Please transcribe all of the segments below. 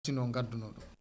sino gadduno ɗum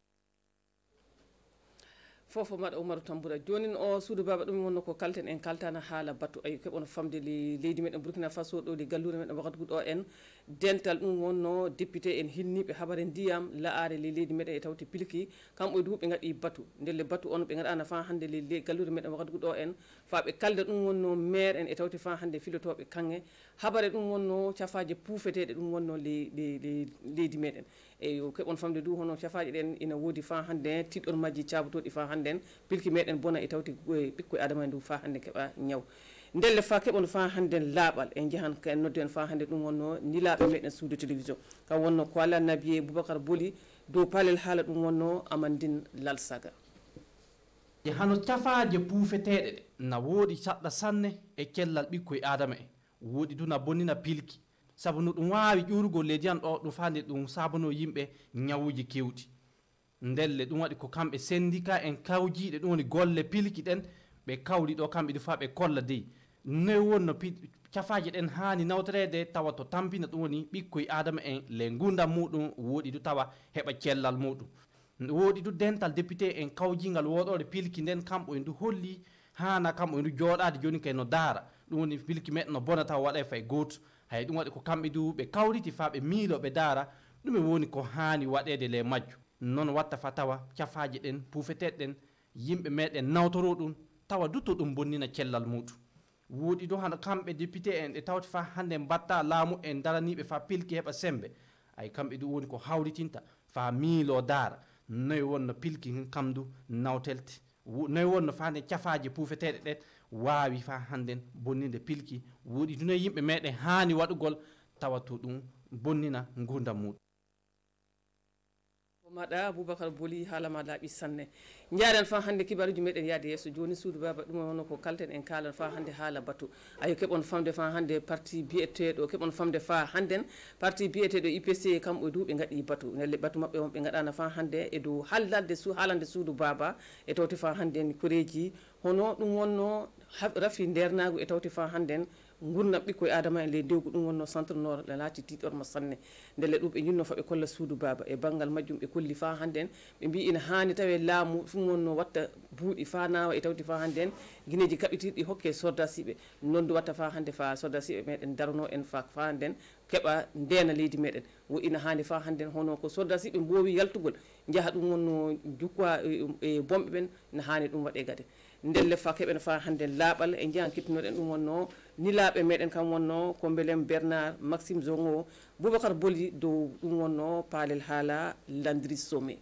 fofo maɗa Oumarou Tamboura jonin o suudu baba ɗum wonno ko kalten en kaltana haala battu ay keɓono famde leydi meɗen Burkina Faso ɗo li gallure meɗen wakatu ɗo en dental ɗum wonno député en hinniɓe habare ndiyam la'are le leydi meɗen e tawti pilki kamɓe du ɓe gaɗi battu ndelle battu on ɓe gaɗana fa hande le gallure meɗen wakatu ɗo en fa ɓe kalda ɗum wonno maire en e tawti fa hande filotoɓe kange habare ɗum wonno cafaje puufeteɗe ɗum wonno leydi meɗen eyo keɓon famde du hono cafaji ɗen ina woodi fa hande tiɗɗon majji cabotoɗi fa hande pilki meɗen bona e tawti ɓikkoye adama ndu fa hande keɓa ñaw ndelle fa keɓon fa hande laaɓal e jahan ka nodden fa hande ɗum wonno nilaɓe meɗen suudu télévision kam wonno ko ala nabiye Boubacar Boli dow palel haala ɗum wonno Amandine Lalsaga hano cafaje puufeteɗe ɗe na woodi saɗɗa sanne e cellal ɓikkoye adama en woodi du na bonnina pilki sabu no ɗum wawi ƴurgol leydi an ɗo ɗum fande ɗum sabuno yimɓe ñawuji kewɗi ndelle ɗum waɗi ko kamɓe syndicat en kawjiɗe ɗum woni golle pilki ɗen ɓe kawɗi ɗo kamɓe ɗi fa ɓe kolla dey noy wonno cafaji ɗen hani nawtorede tawa to tampina ɗum woni ɓikkoye adama en le gurdam muɗum woɗi du tawa heɓa cellal muɗum woɗi du dental député en kawjingal woɗore pilki nden kamɓo en du holli hana kamɓo en du joɗade joni kay no daara ɗum woni pilki meɗen no bona tawa waɗa fay goto hay ɗum waɗi ko kamɓe du ɓe kawriti fa ɓe miilo ɓe daara ɗum e woni ko hani waɗede le majjo non watta fa tawa cafaji ɗen puufeteɗe ɗen yimɓe meɗen nawtoro ɗum tawa dutto ɗum bonnina cellal muɗum woɗi do hano kamɓe député en ɗe tawti fa hande mbatta laamu en daraniɓe fa pilki heɓa sembe ay kamɓe du woni ko hawritinta fa miilo daara noyi wonno pilki kam du nawtelte noyi wonno fa hande cafaji puufeteɗe ɗen wawi fa handen bonninde pilki woɗi duno yimɓe meɗen hani waɗugol tawa to ɗum bonnina gurdam muɗum maɗa Boubacar Boli haalama laaɓi sanne jaren fa hande kibaruji meɗen yaade yesso joni suudu baba ɗum wonno ko kalten en kalan fa hande haala batu ayo keɓon famde fa hande parti biyeteɗo keɓon famde fa handen parti biyeteɗo IPC kamɓe du ɓe gaɗi batu nelle batu mabɓe on ɓe gaɗana fa hande e dow haalande suudu baba e tawti fa handen koreji hono ɗum wonno rafi ndernagu e tawti fa handen gurnam ɓikkoye adama en ley dewgu ɗum wonno centre nord le laati tiɗormo sanne ndelle ɗum ɓe jinno faɓe kolla suudu baba e banggal majjum ɓe kolli fa handen ɓe mbi ina hani tawe laamu ɗum wonno watta buuɗi fa nawa e tawti fa handen guineji kaɓitirɗi hokke sordasiɓe non du watta fa hande fa sordasiɓe meɗen darano en fa handen keɓa ndena leydi meɗen wo ina hani fa handen hono ko sordasiɓe mbowi yaltugol jaaha ɗum wonno jukka e bomɓe ɓen ina hani ɗum waɗe gade ndelle fa keɓen fa hande laaɓal e jeehan kittinoɗen ɗum wonno nilaɓe meɗen kam wonno ko Belem Bernard Maxime Zongo Boubacar Boli dow ɗum wonno paalel haala Landry Somé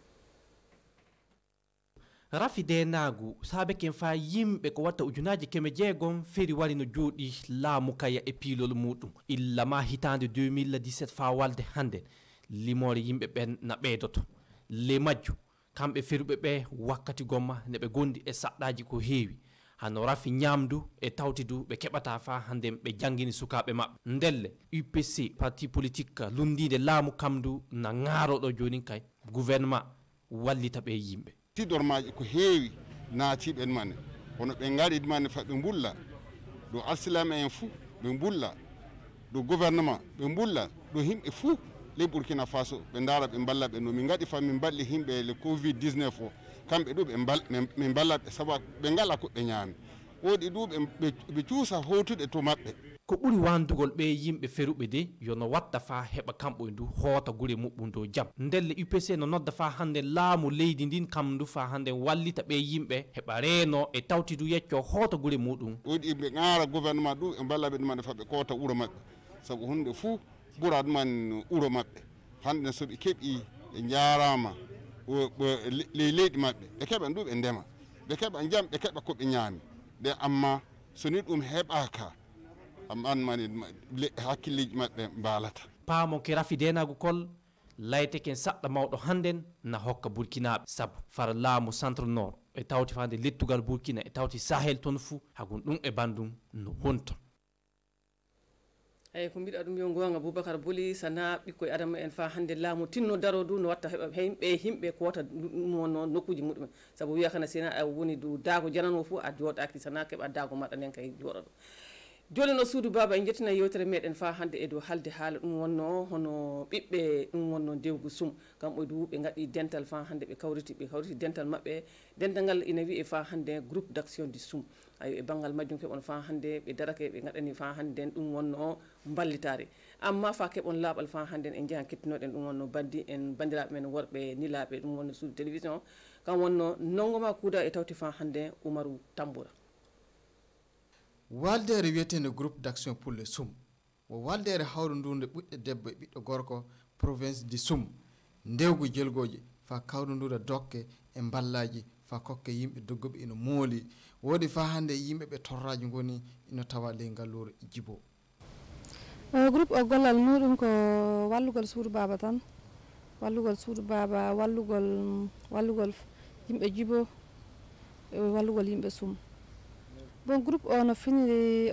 rafi denagu saabe ken fa yimɓe ko watta ujunaji 600 feri wari no jooɗi laamu kaya e piilol muɗum illa ma hitande 2017 fa walde hande limore yimɓe ɓen na ɓeydoto le majjo kamɓe feruɓe ɓe wakkati gomma ne ɓe gondi e saɗɗaji ko heewi hano rafi ñamdu e tawtidu ɓe keɓata fa hande ɓe jangguini sukaɓe mabɓe ndelle UPC parti politique lundide laamu kamdu na ŋaaroɗo joni kay gouvernement wallita ɓe yimɓe tiɗormaji ko heewi naatiɓen mane hono ɓe gaɗi mane fa ɓe bulla ɗo alsilama en fou ɓe bulla ɗo gouvernement ɓe bulla ɗo himɓe fou les Burkina Faso ɓe daara ɓe balla ɓe no min gaɗi fa min balli himɓe le covid 19 o kamɓe ɗo min ballaɓe sabu ɓe ngala ko ɓe ñaami woɗi ɗu ɓe cuusa howtude to maɓɓe ko ɓuri wandugol ɓe yimɓe feruɓe de yono watta fa heɓa kamɓo e ndu hoota gure muɓɓum dow jaam ndelle UPC no nodda fa hande laamu leydi ndin kam ndu fa hande wallita ɓe yimɓe heɓa reeno e tawtidu yecco hoota gure muɗum woɗi ɓe ŋaara gouvernement ɗu ɓe ballaɓe ɗuman fa ɓe koota wuuro maɓɓe sabu hunde fou ɓura ɗuman wuuro maɓɓe hande so ɓe keeɓi ɓe jarama ley leyɗi maɓɓe ɓe keeɓan ɗu ɓe ndema ɓe keeɓa jaam ɓe keeɓa koɓe ñaami nde amma soni ɗum heɓaka amman hakkilleji maɓɓe mbalata paamon ke rafi denagu kol layteken saɗɗa mawɗo hannden na hokka burkinaɓe sabu fara laamu centre nord e tawti fande lettugal burkina e tawti sahel toon fou hagun ɗum e bandum no wonton eyyi ko mbiɗa ɗum yo gonga Boubacar Boli sana ɓikkoye adama en fa hande laamu tinno daro du no watta heɓa himɓe koota ɗum wonno nokkuji muɗumen saabu wiya kana sina a woni du daago janano fou a jooɗaki sana keeɓa daago maɗa nden kay jooɗoɗo joni no suudu baba en jettina yewtere meɗen fa hande e dow halde haala ɗum wonno hono ɓiɓɓe ɗum wonno dewgu sum kam ɓoydu ɓe gaɗi dental fa hande ɓe kawriti dental mabɓe dental ngal ina wiye fa hande groupe d' action du sum ayo e banggal majjum keɓon fa hande ɓe darake ɓe gaɗani fa hande ɗum wonno ballitare amma fa keɓon laaɓal fa hande en jeehan kettinoɗen ɗum wonno bandi en bandiraɓe men worɓe nilaɓe ɗum wonno suudu télévision kam wonno nongoma kuuda e tawti fa hande Oumarou Tamboura. waldere wiyetende groupe d' action pour le sum wo waldere hawrundunde ɓiɗɗo debbo e ɓiɗɗo gorko province du sum ndewgu jelgoji fa kawrundura dokke e ballaji fa kokke yimɓe doggoɓe ina mooli woodi fa hande yimɓe ɓe torraji goni ina tawa ley ngallure Djibo. Groupe o gollal muɗum ko wallugol suudu baba tan wallugol suudu baba wallugol yimɓe Djibo wallugol yimɓe sum. Bon groupe o no finiri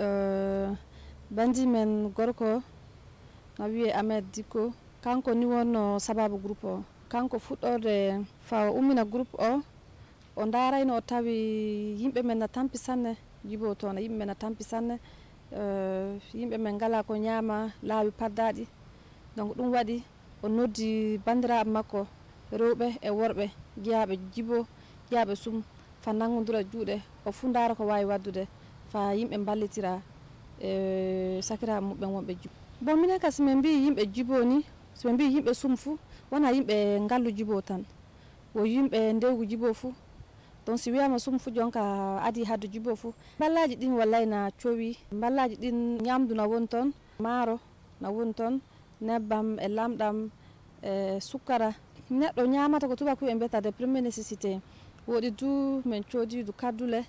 bandi men gorko no wiye Ahmed Dicko kanko ni wonno sababu groupe o kanko fuɗɗorde fa ummina groupe o darayno o tawi yimɓe men na tampi sanne Djibo toon yimɓe men na tampi sanne yimɓe men ngala ko ñaama laawi paddaɗi donc ɗum waɗi o noddi bandiraɓe makko rewɓe e worɓe jeeyaɓe Djibo jeeyaɓe sum fa nangodira juuɗe o fu ndaara ko wawi waddude fa yimɓe ballitira sakiraɓe muɓɓen wonɓe Djibo. Bon minen ka somin mbi yimɓe Djibo ni somin mbi yimɓe sum fou wona yimɓe ngallu Djibo tan wo yimɓe ndewgu Djibo fou donc si wiyama sum fou jonka adi haddu Djibo fou ballaji ɗin wallay na coowi ballaji ɗin ñamdu na woni toon maaro na woni toon nebbam e lamɗam e sukkara neɗɗo ñamata ko tubakoɓe mbiyata de première nécessité woɗi du min coodidu kaddule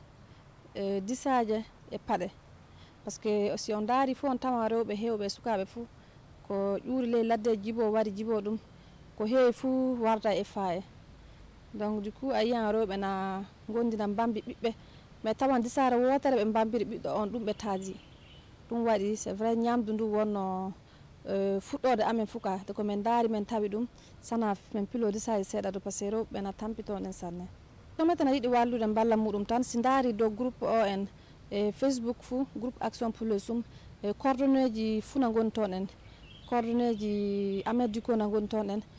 e disaje e paɗe par ce que si on daari fof on tawa rewɓe hewɓe sukaɓe fou ko ƴuuri ley ladde Djibo wari Djibo ɗum ko heewi fou warda e faaye donc du coup a yiyan rewɓe na gondina bambi ɓiɓɓe mais tawan disare wotere ɓe bambiri ɓiɗɗo on ɗum ɓe taaji ɗum waɗi c'est vrai ñamdu ndu wonno fuɗɗode amen fuka de ko min daari min tawi ɗum sana min pilo disaji seeɗa do par ce que rewɓe na tampitoɗen sanne ɗum tana yiɗi wallude balla muɗum tan si daari dow groupe o en e Facebook fou groupe action pour le sum e coordonné ji fuu na goni toon en coordonné ji Ahmed Dicko na goni toon en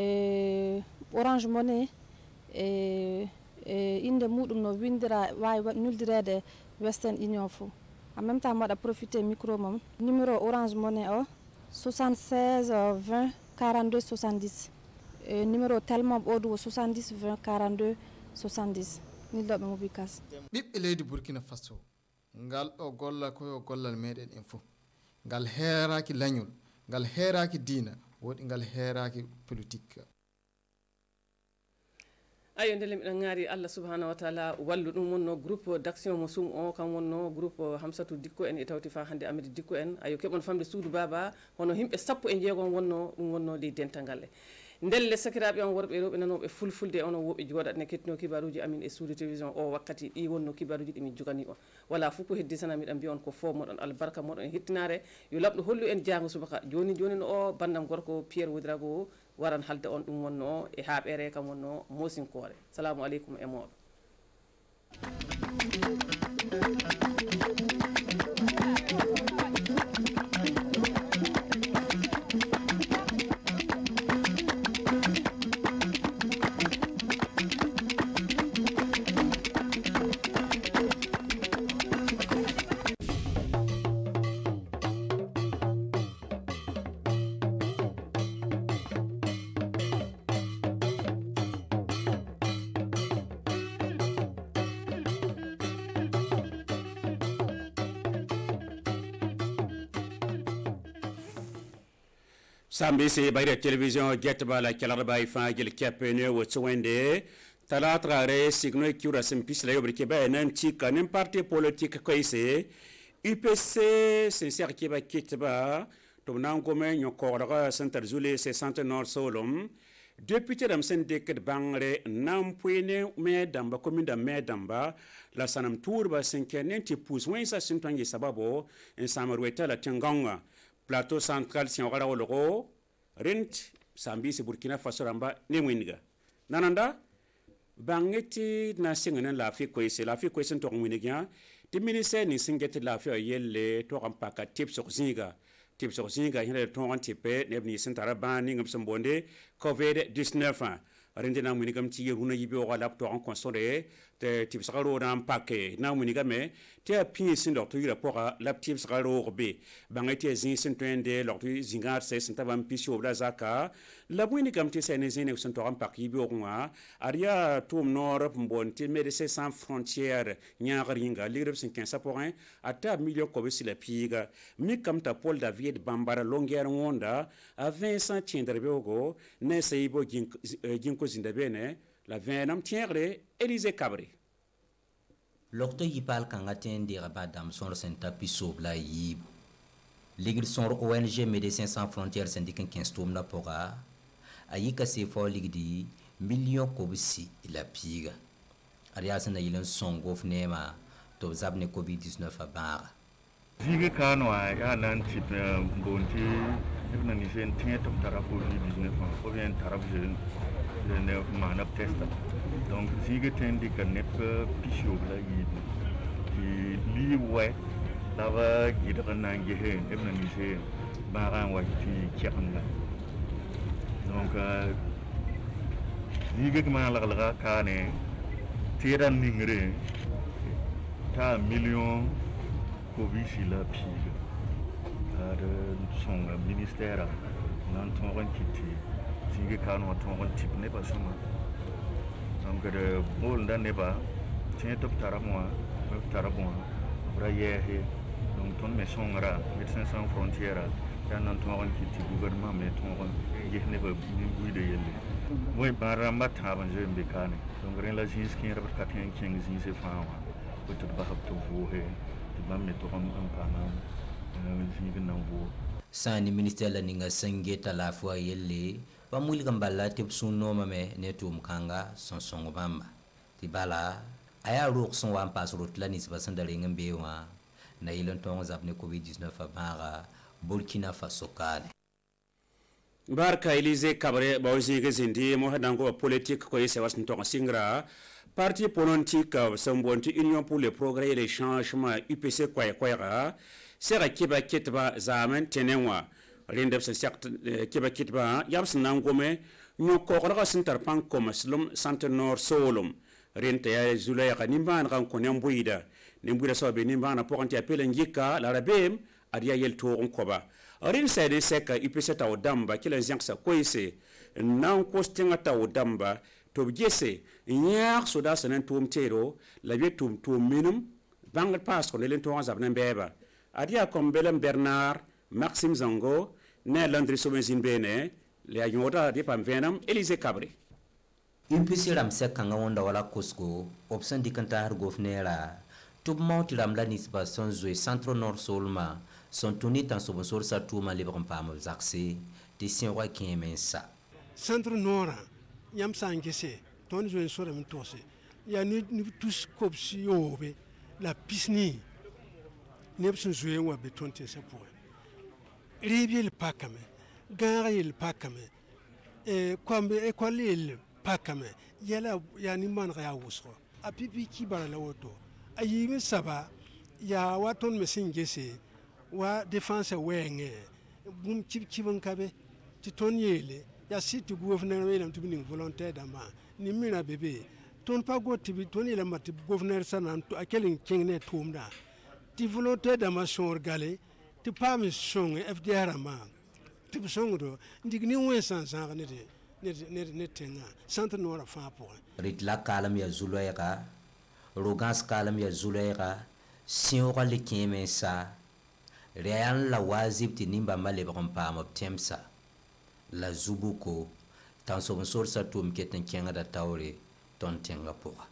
e Orange Money e inde muɗum no windira wawi nuldirede Western Union fou en même temps waɗa profité micro mom numéro Orange Money o 76 20 42 70 e numéro telmom odu ko 70 20 42 70 nilloɓe mobikas ɓiɓɓe leydi Burkina Faso ngal ɗo golla koyo gollal meɗen en fof ngal heeraki lañol ngal heeraki diina woɗi ngal heeraki politique. ayo ndele miɗen gaari Allah subhanahu wa taala wallu ɗum wonno groupe d' action mo sum o kam wonno groupe Hamsatou Dicko en e tawti fa hande Amadou Dicko en ayo keɓon famde suudu baba hono himɓe 16 wonno ɗum wonno ɗi dental ngal ndelle sakiraɓe on worɓe rewɓe nanoɓe fulfulde ono woɓe jooɗatne kettino kibaruji amin e suudu télévision o wakkati ɗi wonno kibaruji ɗimin jogani on wala fof ko heddi sana miɗen mbiya on ko fo moɗon albarka moɗon e hettinare yo lamɗo hollu en jango subaka joni no o bandam gorko Pierre Woudrago waran halde on ɗum wonno e haaɓere kam wonno mosinkore. Salamu aleykum e moɗo. Sambisi bayre television jetbala kelarba ifa gel kepene wotswende talatrare signo kiura simpisla yobrike ba nan chika nim parti politique koise UPC sincère kiba kitba to nangome nyokora center zule 60 nord solom député dam syndicat bangre nampuine medamba commune da medamba la sanam tourba sinkenen ti pousse wensa sintangi sababo en samarweta la tenganga plateau central si on gara logo rent Sambisi Burkina Faso ramba nemwinga nananda bangeti na singana la fi koise to mwiniga ti ministère ni singeti la fe yelle to kan pa ka tip so zinga hina to kan tipe ne ni sentara ban ni ngam sombonde covid 19 rende na muni kam ti runa yibe o lap to en console te tip sagaro na pake na muni game te a pin sin do to yira pora lap tip sagaro be bangati zin sin twende lo to zingar se sin tabam pisio bla zaka la muni kam ti sen zin ne sin to en pak yibe o ngwa aria tum nor mbonti Médecins Sans Frontières nyaringa ligreb sin 15 point ata million ko bi la piga mi kam ta Paul David Bambara longueur wonda a Vincent Tiendrebego ne seibo jinko zindabene la venam tiengre Élysée Cabri lokto yipal kanga tende ba dam son senta piso bla yib ligir son ONG Médecins Sans Frontières syndicat 15 tom na pora ayika se fo ligdi million ko bisi la piga arias na yilen songo fnema to zabne covid 19 abara zige kanwa ya nan tip bonti ibn ni sen tiet to tara covid 19 ko bien tarab je ne manap test donc zige tendi kan ne pisho la yid ki li we lava gida na ngehe ibn ni sen baran wa ti kyanla donc zige ma la kane tiran ningre ta million covid la piga de son ministère nan ton kiti zige kanu ton type ne pas sama donc de bol dan ne ba tien top taramo braye donc ton me songra Médecins Sans Frontières ya nan ton kiti gouvernement mais ton yehne ba ni guide yelle moy baramba taban je mbekane donc ren la jiski rabat katien king zise fawa peut ba hab to vohe mam to am pana zige nan vo sani ministère la ninga sangeta la fois yelle ba muli gambala tip sunno mame netum kanga son songo bamba tibala aya rook son wan pas rot la ni ba sandale ngambe wa na ilon ton zabne covid 19 abara Burkina Faso kane barka Élysée Cabri bawzi gezindi mo hadango politique ko yese wasnto singra parti politique sambonti union pour le progrès et le changement UPC kwayra sera kiba kitba zaman tenenwa rindep se sekt kiba kitba yabs nangome ñu ko ko sintar pan comme slum centre nord solum rente ya zulaya nimban kan ko nembuida so be nimban pour anti appel ngika la rabem adia yel to on koba rin sede seka UPC ta odamba kila ziansa koise nan ko stinga ta odamba to bjese nyar soda sanan tum tero la betum tum minum bangal pas ko len to azab beba adia comme Belem Bernard Maxime Zango ne Landry Somenzin bene le ayota de pam venam Élysée Cabri UPC ram seka nga wonda wala kosko option dikanta har gofnera tub mauti ram la nisba son zoe centre nord solma son toni tan so sor sa tuma le bam pam zaxé de sien roi qui mensa centre nord yam sangese ton zoe sor mi tose ya ni tous kopsi yobe la pisni nebsun zoe wa beton te se pour ribil pakame garil pakame kwambe ekolil pakame yala ya ni man ya wusro apipi ki bara la woto ayi saba ya waton mesin gese wa défense wenge bum chibon kabe ti ton yele ya site gouverneur welam to bini volontaire dama ni mina bebe ton pa go tibi ton yele mat gouverneur sanan to akelin kingne tumda ti volontaire dama son regale ti pa mi son FDR ma ti son do ndigni wen san ne tenga centre nora fa pour ritla kalam ya zuloyra rogans kalam ya zuloyra siora le kemensa reyan la wazib ti nimba male bakon pa mo temsa la zubuko tan so sor sa tum keten kenga da tawre ton tenga poa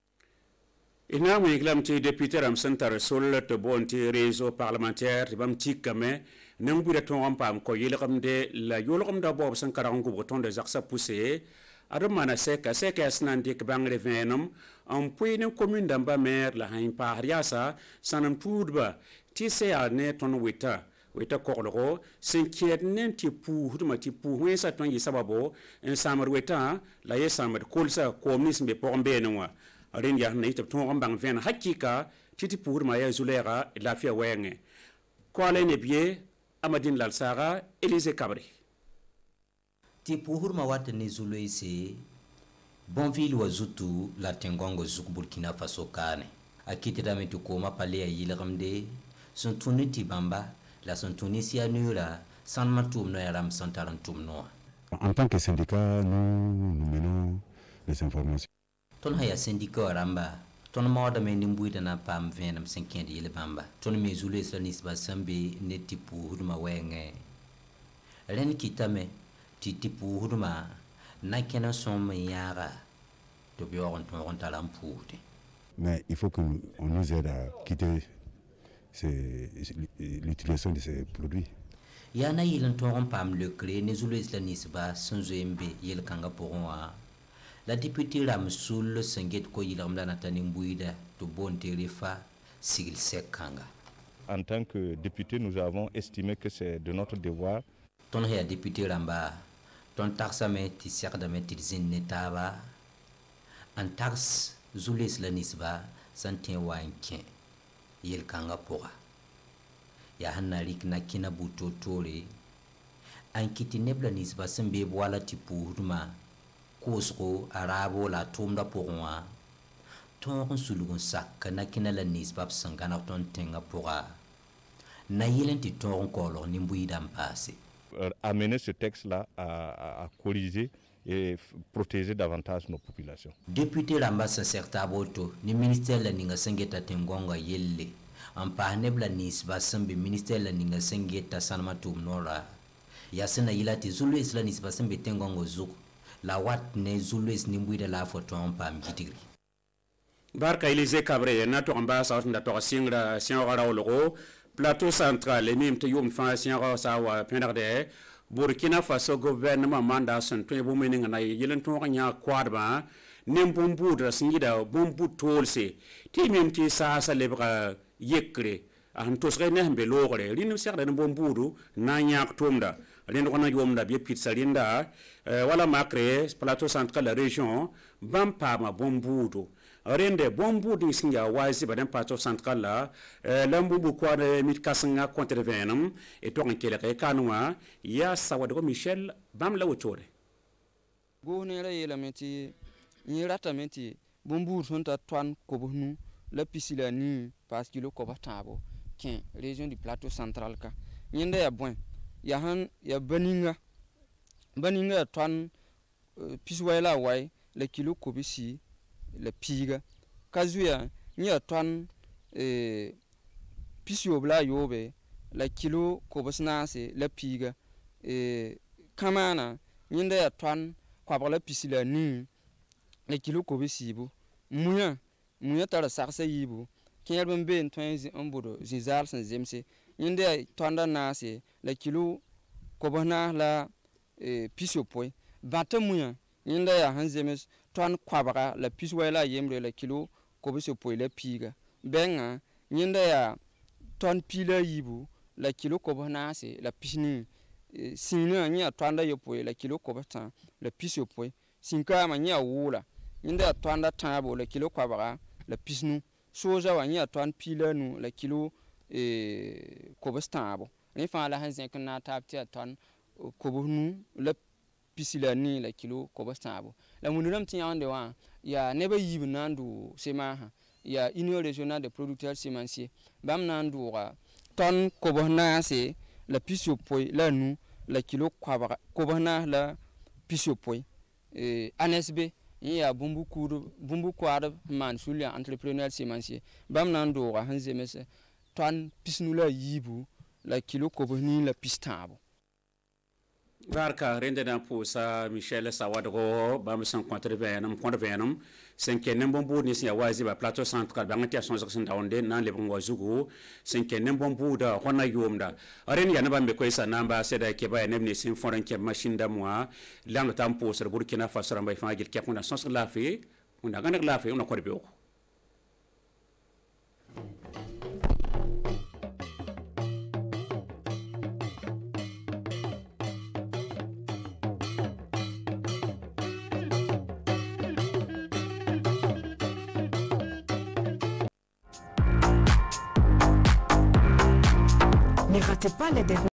ina mo iklam ti député ram centre sol to bonti réseau parlementaire bam tikame nang bu da ton pam ko yelkam de la yolkam da bob san karangu boton de zaksa poussé adam mana seka asnan dik bangre venum en puine commune d'amba mer la hain par yasa sanam tudba ti se ne ton wita korlo sinkiet nen ti pu huduma ti pu wensa ton yi sababo en samar wita la ye samar kolsa komnis be pombe nwa rin ya ne ton bang ven hakika titi pour ma ya zulera la fia wenge ko le ne bie amadine lalsara Élysée Cabri ti pour ma wat ne zuloise bonville wa zutu la tengongo zuk Burkina Faso kane akitira metu koma pale ya yilramde son tuniti bamba la son tunisia nura sans matum no yaram santarantum no. En tant que syndicat, nous menons les informations. Ton haya syndicat ramba ton moda me nimbuida na pam venam 50 yele bamba ton me zulu islanis ba sambe ne tipu huduma wenge ren kitame ti tipu huduma na kena som yara to bi on ton talam poude. Mais il faut qu'on nous aide à quitter l'utilisation de ces produits. Yana yilan ton pam le clé ne zulu islanis ba sanzembe yel kanga pourwa. La députée Ramsoul Senget Koyilamda Natani Mbouida de Bonterifa Sigil Sekanga. En tant que député, nous avons estimé que c'est de notre devoir. Ton hea député Ramba, ton taxame ti serdame ti zinetaba, en tax Zulis Lanisba, Santien Wankin, Yel Kanga Pora. Yahanna Rik Nakina Buto Tore, en kiti nebla nisba sembe boala ti pourma. Kosro arabo la tomda pourwa ton sulugun sak na kinala nisbab sangana ton tenga pourra na yelenti ton kolor nimbuidam passé. Amener ce texte là à corriger et protéger davantage nos populations. Député Rambassa Sertaboto ni ministère la ninga sengeta tengonga yelle en pahnebla nisba sembe ministère la ninga sengeta sanmatum nora yasena yilati zulu isla nisba sembe tengongo zuku la wat ne zulus nimbuida la photo en pam gitigri barka Élysée Cabri na to amba sa nda to singra siangara logo plateau central mim te yum fa siangara sa wa penarde Burkina Faso gouvernement manda son to bo meninga na yelen to nya kwadba nembum budra singida bombu tolse ti mim ti sa lebra yekre an to sre ne mbe logre linu serda bombudu na nyak tomda len ko na yomda bi pizza linda wala makre plateau central la région bampa ma bombudu rende bombudu singa wazi baden plateau central la lambubu kwa de mitkasanga contrevenum et to nkele ke kanwa ya sawado Michel bam la wotore go ne la yela meti ni rata meti bombudu son ta twan ko bonu la pisila ni parce que le ko batabo ken région du plateau central ka nyinde ya bon ya han ya baninga twan piswela wai le kilo kobisi le piga kazuya nya twan pisio bla yobe le kilo kobisna se le piga kamana nyinde ya twan kwa la pisila ni le kilo kobisi bu muya tara saksa yibu kelben ben twenzi ambodo zizal san zemse nyinde twanda na se le kilo kobana la pisio poi batamuya nyinde ya hanzemes twan kwabara la piswela yemre la kilo kobisio poi la piga benga nyinde ya twan pila yibu la kilo kobana se la pisni sina nya twanda yo poi la kilo kobata la pisio poi sinka ma nya wula nyinde ya twanda tabo la kilo kwabara la pisnu soja wa nya twan pila nu la kilo kobastabo ni fa la hanzen kana tapti ton kobunu la pisila ni la kilo kobastabo la munuram ti yande wa ya neba yib nandu sema ha ya union régionale des producteurs semenciers bam nandu wa ton kobona se la pisio poi la nu la kilo kobana la pisio poi ANSB ya bumbu kwad man sulia entrepreneur semencier bam nandu wa hanzemese ton pisnula yibu la kilo koboni la pistabo barka rende na pousa Michel Sawadro bam 180 cinquième bombu ni sia wazi ba plateau central ba ngati ason zaksin dawnde nan le bongo zugu cinquième bombu da hona yomda aren ya naba me ko isa namba seda ke ba nemni sin foran ke machine da moi lan tam pousa Burkina Faso ramba fa gil ke kuna sons la fi una ganak la fi una ko be ko Ne ratez pas les derniers